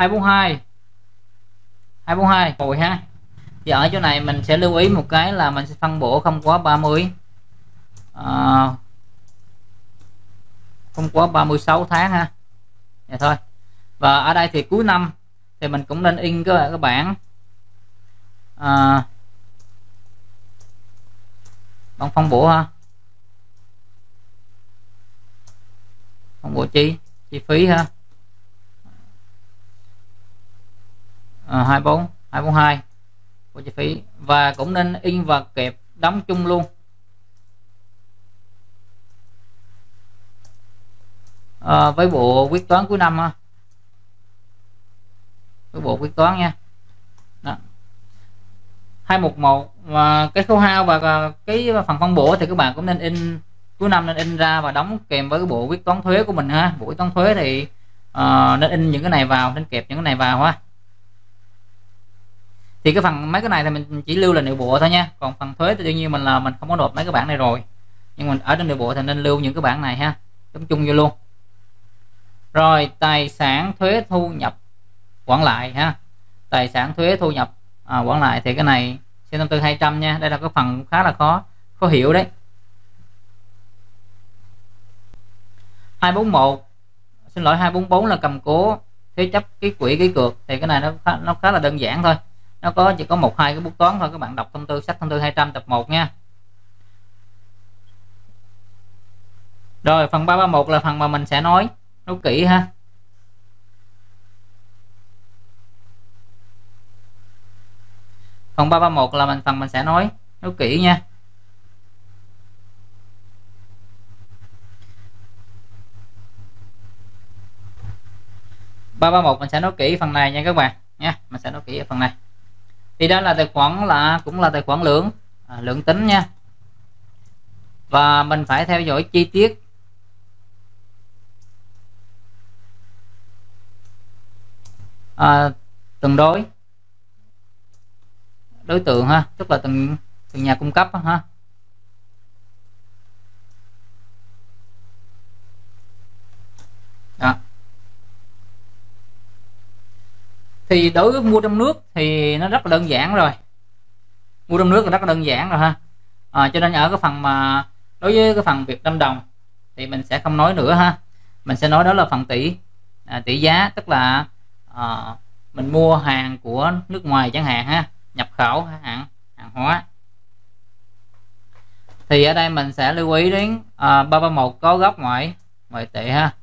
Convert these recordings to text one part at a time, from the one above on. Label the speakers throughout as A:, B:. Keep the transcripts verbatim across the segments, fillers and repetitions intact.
A: hai bốn hai hai bốn hai rồi ha. Thì ở chỗ này mình sẽ lưu ý một cái là mình sẽ phân bổ không quá ba mươi à, không quá ba mươi sáu tháng ha. Vậy thôi. Và ở đây thì cuối năm thì mình cũng nên in các các bạn à, bằng phân bổ ha, phân bổ chi chi phí ha, à, hai bốn hai bốn hai của chi phí, và cũng nên in và kẹp đóng chung luôn. À, với bộ quyết toán cuối năm ha, với bộ quyết toán nha. Đó. hai một một và cái khấu hao và cái phần phân bổ thì các bạn cũng nên in cuối năm, nên in ra và đóng kèm với cái bộ quyết toán thuế của mình ha. Bộ quyết toán thuế thì uh, nên in những cái này vào, nên kẹp những cái này vào ha. Thì cái phần mấy cái này thì mình chỉ lưu là nội bộ thôi nha, còn phần thuế thì đương nhiên mình là mình không có nộp mấy cái bảng này rồi, nhưng mà ở trên nội bộ thì nên lưu những cái bảng này ha, chung chung vô luôn. Rồi tài sản thuế thu nhập quản lại ha, tài sản thuế thu nhập à, quản lại thì cái này C năm mươi tư hai trăm nha. Đây là cái phần khá là khó khó hiểu đấy. hai bốn một xin lỗi hai bốn bốn là cầm cố thế chấp ký quỹ ký cược, thì cái này nó khá, nó khá là đơn giản thôi, nó có chỉ có một hai cái bút toán thôi. Các bạn đọc thông tư sách thông tư hai trăm tập một nha. Rồi phần ba ba một là phần mà mình sẽ nói nói kỹ ha. Phần ba ba một là mình phần mình sẽ nói nói kỹ nha. ba ba một mình sẽ nói kỹ phần này nha các bạn nha, mình sẽ nói kỹ ở phần này. Thì đó là tài khoản là cũng là tài khoản lượng à, lượng tính nha, và mình phải theo dõi chi tiết à, từng đối đối tượng ha, tức là từng từng nhà cung cấp ha. Đó. Thì đối với mua trong nước thì nó rất là đơn giản rồi, mua trong nước là rất là đơn giản rồi ha. À, cho nên ở cái phần mà đối với cái phần Việt Nam đồng thì mình sẽ không nói nữa ha, mình sẽ nói đó là phần tỷ à, tỷ giá, tức là à, mình mua hàng của nước ngoài chẳng hạn ha, nhập khẩu hàng hàng hóa. Thì ở đây mình sẽ lưu ý đến à, ba ba một có gốc ngoại ngoại tệ ha.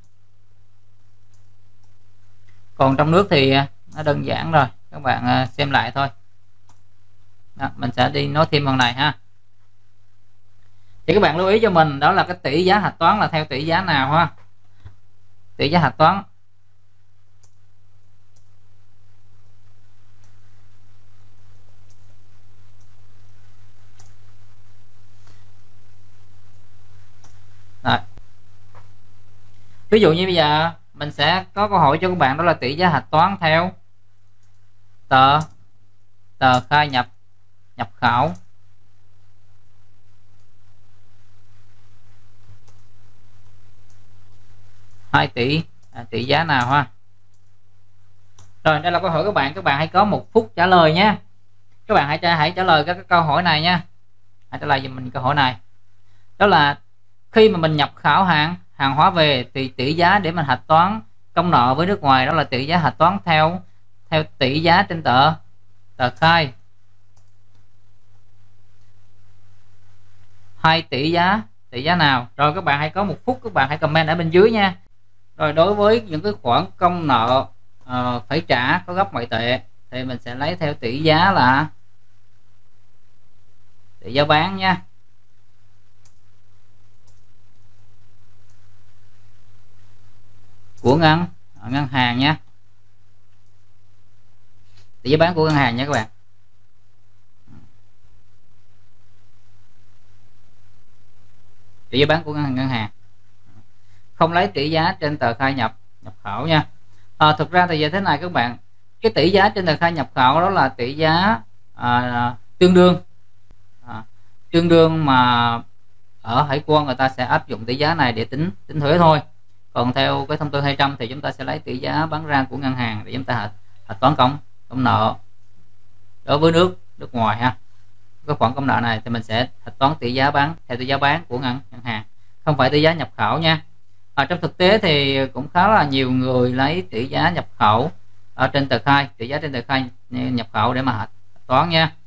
A: Còn trong nước thì nó đơn giản rồi, các bạn xem lại thôi. Đó, mình sẽ đi nói thêm phần này ha. Thì các bạn lưu ý cho mình đó là cái tỷ giá hạch toán là theo tỷ giá nào ha. Tỷ giá hạch toán Rồi. Ví dụ như bây giờ mình sẽ có câu hỏi cho các bạn, đó là tỷ giá hạch toán theo tờ tờ khai nhập nhập khẩu hai tỷ à, tỷ giá nào ha. Rồi đây là câu hỏi các bạn, các bạn hãy có một phút trả lời nhé. Các bạn hãy hãy trả lời các cái câu hỏi này nha, hãy trả lời giùm mình câu hỏi này. Đó là khi mà mình nhập khẩu hàng hàng hóa về thì tỷ giá để mình hạch toán công nợ với nước ngoài đó là tỷ giá hạch toán theo theo tỷ giá trên tờ tờ khai hai tỷ giá tỷ giá nào. Rồi các bạn hãy có một phút, các bạn hãy comment ở bên dưới nha. Rồi đối với những cái khoản công nợ uh, phải trả có gốc ngoại tệ thì mình sẽ lấy theo tỷ giá là tỷ giá bán nha. Của ngân ngân hàng nha, tỷ giá bán của ngân hàng nha các bạn. Tỷ giá bán của ngân hàng ngân hàng không lấy tỷ giá trên tờ khai nhập nhập khẩu nha. À, thực ra thì như thế này các bạn, cái tỷ giá trên tờ khai nhập khẩu đó là tỷ giá à, tương đương à, tương đương mà ở hải quan người ta sẽ áp dụng tỷ giá này để tính tính thuế thôi. Còn theo cái thông tư hai trăm thì chúng ta sẽ lấy tỷ giá bán ra của ngân hàng để chúng ta hạch, hạch toán công công nợ đối với nước nước ngoài ha. Cái khoản công nợ này thì mình sẽ hạch toán tỷ giá bán theo tỷ giá bán của ngân ngân hàng, không phải tỷ giá nhập khẩu nha. Ở trong thực tế thì cũng khá là nhiều người lấy tỷ giá nhập khẩu ở trên tờ khai, tỷ giá trên tờ khai nhập khẩu để mà hạch toán nha.